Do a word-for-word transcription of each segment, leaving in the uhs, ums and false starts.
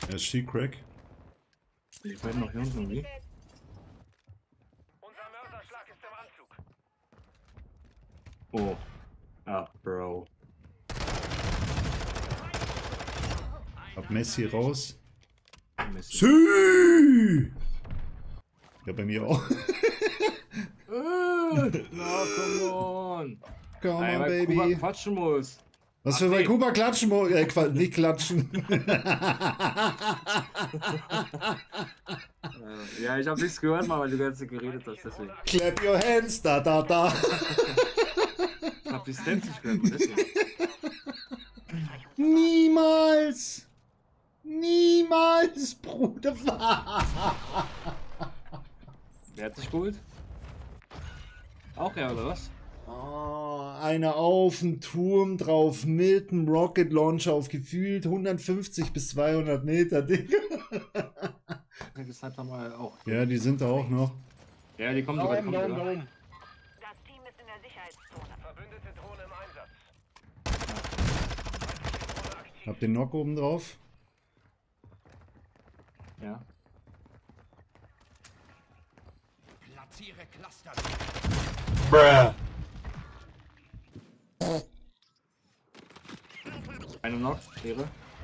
Er ist Crack. Ich werde noch hier unten, wie? Unser Mörserschlag ist im Anzug. Oh. Ah, Bro. Hab Messi raus. Messi. Sü! Ja, bei mir auch. Na, come on. Come Ey, on, weil baby. Kuba quatschen muss. Was für bei Kuba klatschen muss? Äh, Quatsch, nicht klatschen. Ja, ich hab nichts gehört, mal, weil du ganz geredet hast, deswegen. Clap your hands, da, da, da. Ich hab die Stems nicht gehört, deswegen. Niemals! Niemals, Bruder! Wer hat dich geholt? Auch er, oder was? Oh, einer auf dem Turm drauf mit einem Rocket Launcher auf gefühlt hundertfünfzig bis zweihundert Meter, Digga. Das hat mal auch. Ja, die sind da auch noch. Ja, die kommen Da sogar. oben, da oben, da oben. Das Team ist in der Sicherheitszone. Verbündete Drohne im Einsatz. Hab den Knock oben drauf. Ja. Platziere Cluster. Bruh. Eine noch, Ehre.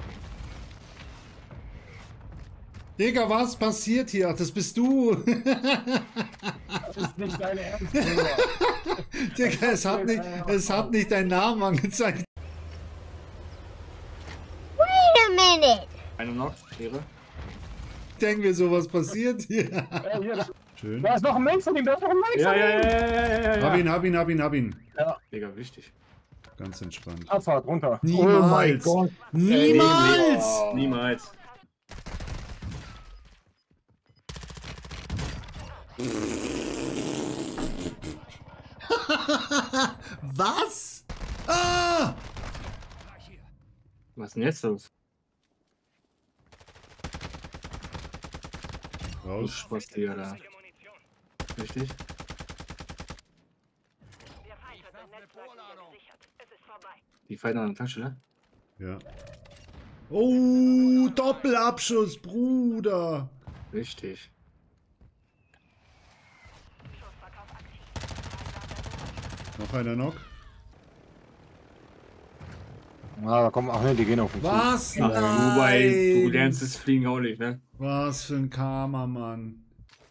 Digga, was passiert hier? Ach, das bist du. Das ist nicht deine Ernst, Bruder. Digga, es hat nicht, es hat nicht deinen Namen angezeigt. Wait a minute! Eine noch, Ehre. Denken wir so, was passiert hier? Ey, hier, da, Schön. da ist noch ein Mensch von ihm, da ist noch ein Mensch Ja, von ja, ihm. ja, ja, ja, ja, ja. Hab ihn, hab ihn, hab ihn, hab ihn. Digga, wichtig. Ganz entspannt. Abfahrt, runter. Niemals. Oh mein Gott. Niemals! Oh. Niemals. Was? Ah! Was ist denn jetzt los? Du Raus. Spaß, Digga, da. Richtig? Der Feind hat sein Netzwerk wieder gesichert. Es ist vorbei. Die fallen an der Tankstelle? Ja. Oh, Doppelabschuss, Bruder. Richtig. Schussverkauf aktiv. Noch einer Knock. Ah, komm, ach ne, die gehen auf den Zug. Was? Ach, wobei, du Nein. lernst das Fliegen auch nicht, ne? Was für ein Karma, Mann.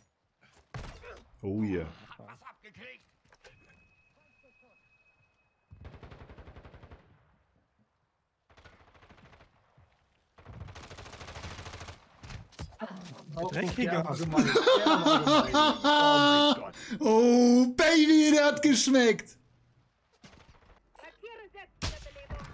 Oh yeah. Was abgekriegt? Dreckiger. Oh, Baby, der hat geschmeckt. Markiere Selbstwiederbelebung.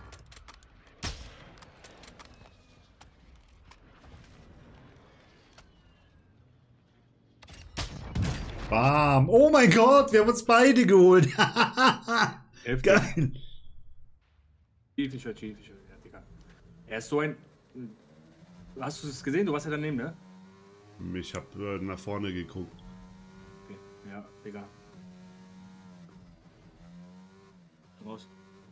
Bam. Oh mein Gott, wir haben uns beide geholt. Heftig. Geil. Chiefischer, Chiefischer, ja, Digga. Er ist so ein. Hast du es gesehen? Du warst ja daneben, ne? Ich hab äh, nach vorne geguckt. Okay. Ja, Digga. Raus.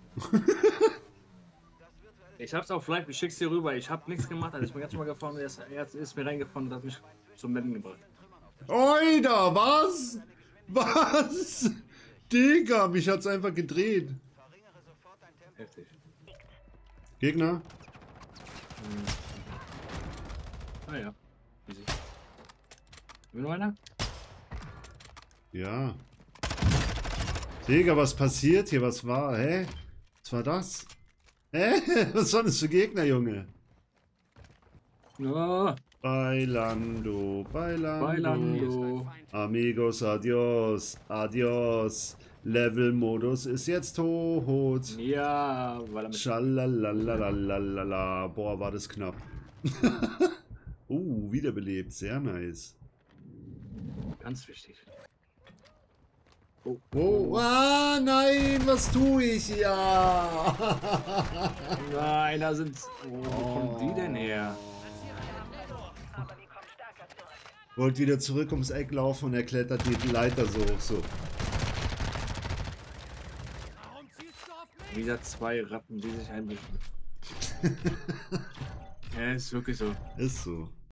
Ich hab's auf live, ich schick's dir rüber. Ich hab nichts gemacht, also ich bin ganz normal gefahren. Er ist, er ist mir reingefahren und hat mich zum Betten gebracht. Oida, was? Was? Digga, mich hat's einfach gedreht. Heftig. Gegner? Ah ja. Easy. Will noch einer? Ja. Digga, was passiert hier? Was war? Hä? Was war das? Hä? Was waren das für Gegner, Junge? Ja. Bailando, bailando. Bailando. Amigos, adios, adios. Level-Modus ist jetzt tot. Ja, weil er mit. Schalalalalala. Boah, war das knapp. uh, wiederbelebt. Sehr nice. Ganz wichtig. Oh, oh, ah, nein, was tue ich? Ja. Nein, da sind. Oh, wo kommen die denn her? Aber die kommen stärker zurück. Wollt wieder zurück ums Eck laufen und er klettert die Leiter so hoch. So. Warum zielst du auf mich? Wieder zwei Ratten, die sich einmischen. Ja, ist wirklich so. Ist so.